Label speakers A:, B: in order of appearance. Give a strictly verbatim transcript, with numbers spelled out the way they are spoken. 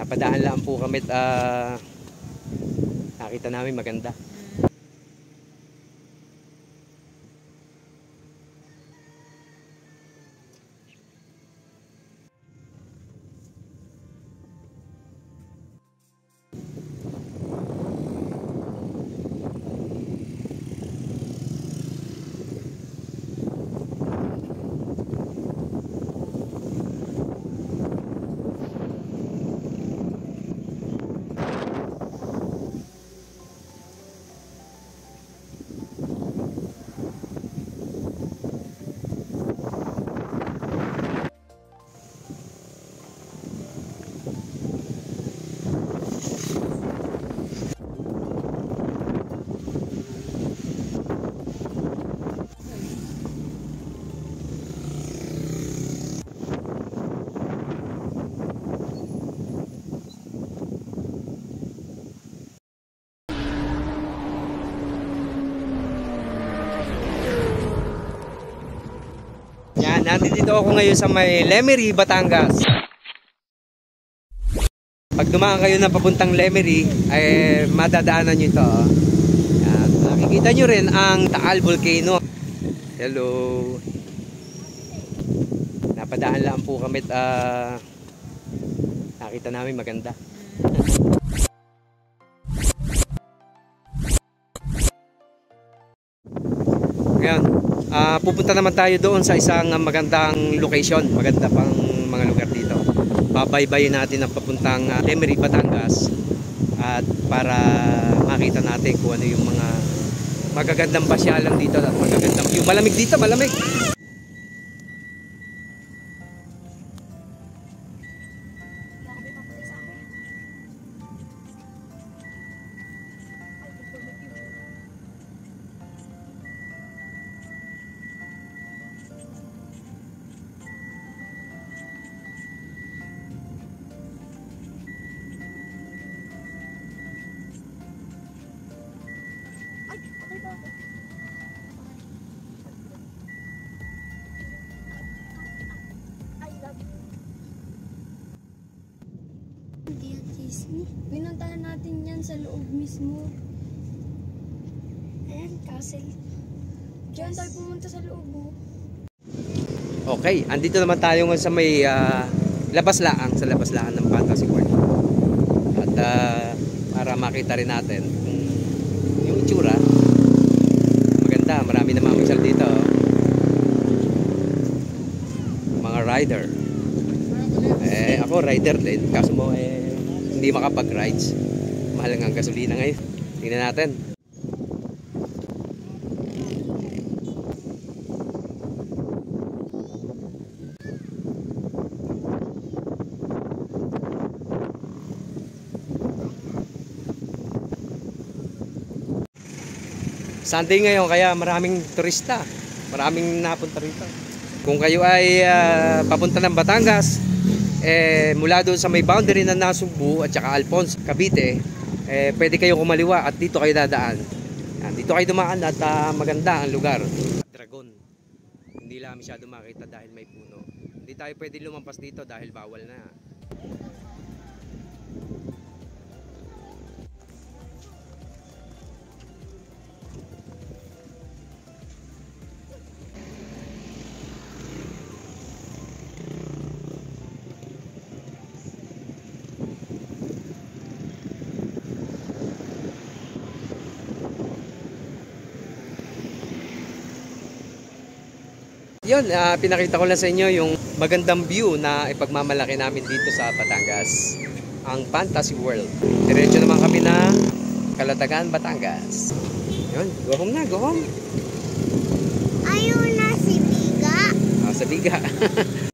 A: Napadaan lang po kami at uh, nakita namin maganda. Yan, nandito ako ngayon sa may Lemery, Batangas. Pag dumaan kayo na papuntang Lemery, ay madadaanan nyo ito. Yan, nakikita nyo rin ang Taal Volcano. Hello. Napadaan lang po kami at uh, nakita namin maganda. Ngayon, uh, pupunta naman tayo doon sa isang magandang location, maganda pang mga lugar dito. Babaybayin natin ang papuntang uh, Lemery, Batangas, at para makita natin kung ano yung mga magagandang pasyalan dito at magagandang view. Malamig dito, malamig.
B: Pinuntahan natin yan sa loob mismo. Ayan, castle. Diyan tayo pumunta sa loob. Oh.
A: Okay, andito naman tayo ngayon sa may uh, labas laang, sa labas laang ng Fantasy World. At uh, para makita rin natin yung itsura. Maganda, marami na mamasyal dito. Mga rider. Eh, ako rider din. Kaso mo eh hindi makapag-rides. Mahal nga ang gasolina ngayon. Tingnan natin. Sunday ngayon kaya maraming turista. Maraming napunta rito. Kung kayo ay uh, papunta ng Batangas, eh, mula doon sa may boundary na Nasugbu at saka Alphonse, Cavite, eh, pwede kayong kumaliwa at dito kayo dadaan. Yan, dito kayo dumaan at uh, maganda ang lugar. Dragon. Hindi lang masyado makita dahil may puno. Hindi tayo pwede lumampas dito dahil bawal na. Yun, uh, pinakita ko lang sa inyo yung magandang view na ipagmamalaki namin dito sa Batangas. Ang Fantasy World. Diretso naman kami na Calatagan, Batangas. Yun, go home na, go home.
B: Ayun na si Biga.
A: Ah, sa Biga.